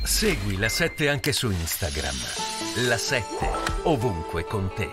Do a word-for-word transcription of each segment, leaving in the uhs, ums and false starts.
Segui La sette anche su Instagram. La sette, ovunque con te.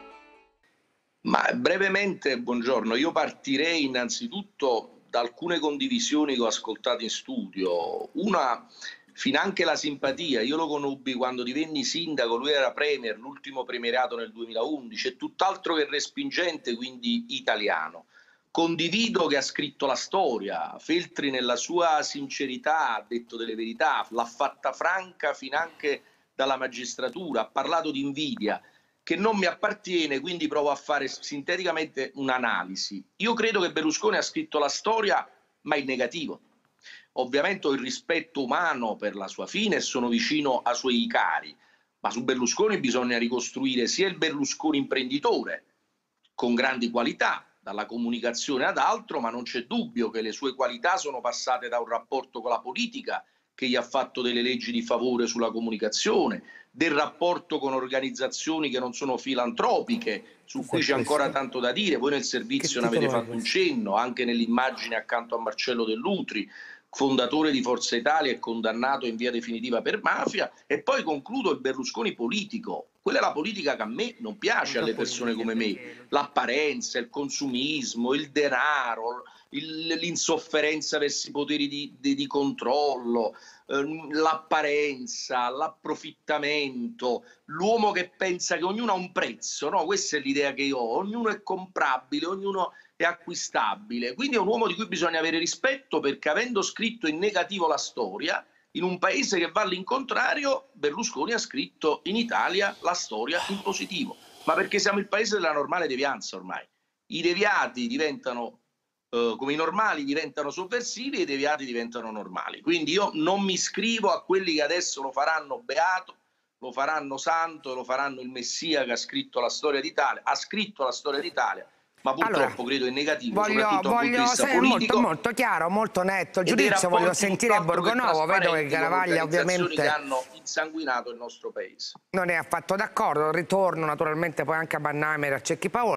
Ma brevemente, buongiorno, io partirei innanzitutto da alcune condivisioni che ho ascoltato in studio. Una, finanche la simpatia, io lo conobbi quando divenni sindaco, lui era premier, l'ultimo premierato nel duemilaundici, è tutt'altro che respingente, quindi italiano. Condivido che ha scritto la storia, Feltri nella sua sincerità ha detto delle verità, l'ha fatta franca finanche dalla magistratura, ha parlato di invidia che non mi appartiene, quindi provo a fare sinteticamente un'analisi. Io credo che Berlusconi ha scritto la storia, ma in negativo. Ovviamente ho il rispetto umano per la sua fine e sono vicino ai suoi cari, ma su Berlusconi bisogna ricostruire sia il Berlusconi imprenditore, con grandi qualità, dalla comunicazione ad altro, ma non c'è dubbio che le sue qualità sono passate da un rapporto con la politica che gli ha fatto delle leggi di favore sulla comunicazione, del rapporto con organizzazioni che non sono filantropiche, su cui c'è ancora tanto da dire. Voi nel servizio ne avete fatto un cenno, anche nell'immagine accanto a Marcello Dell'Utri, fondatore di Forza Italia e condannato in via definitiva per mafia. E poi concludo il Berlusconi politico. Quella è la politica che a me non piace, alle persone come me. L'apparenza, il consumismo, il denaro, l'insofferenza verso i poteri di, di, di controllo, ehm, l'apparenza, l'approfittamento, l'uomo che pensa che ognuno ha un prezzo, no? Questa è l'idea che io ho, ognuno è comprabile, ognuno è acquistabile, quindi è un uomo di cui bisogna avere rispetto, perché avendo scritto in negativo la storia, in un paese che va all'incontrario, Berlusconi ha scritto in Italia la storia in positivo, ma perché siamo il paese della normale devianza ormai. I deviati diventano eh, come i normali diventano sovversivi e i deviati diventano normali. Quindi io non mi iscrivo a quelli che adesso lo faranno beato, lo faranno santo, lo faranno il messia che ha scritto la storia d'Italia, ha scritto la storia d'Italia, ma purtroppo allora, credo in negativo, voglio, soprattutto dal punto di vista politico. Molto, molto chiaro, molto netto il giudizio, voglio sentire Borgonovo, vedo che Garavaglia ovviamente che hanno insanguinato il nostro paese. Non è affatto d'accordo, ritorno naturalmente poi anche a Bannamer e a Cecchi Paolo.